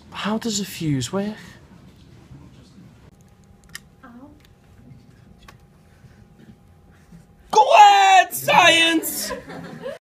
How does a fuse work? Go on, science!